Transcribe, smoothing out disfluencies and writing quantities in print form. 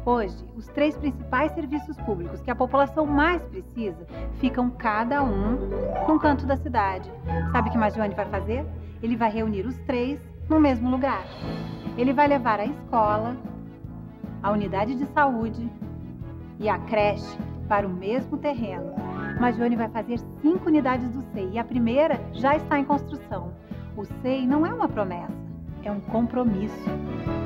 Hoje, os três principais serviços públicos que a população mais precisa ficam cada um num canto da cidade. Sabe o que Magione vai fazer? Ele vai reunir os três no mesmo lugar. Ele vai levar a escola, a unidade de saúde e a creche para o mesmo terreno. Magione vai fazer 5 unidades do SEI e a primeira já está em construção. O SEI não é uma promessa, é um compromisso.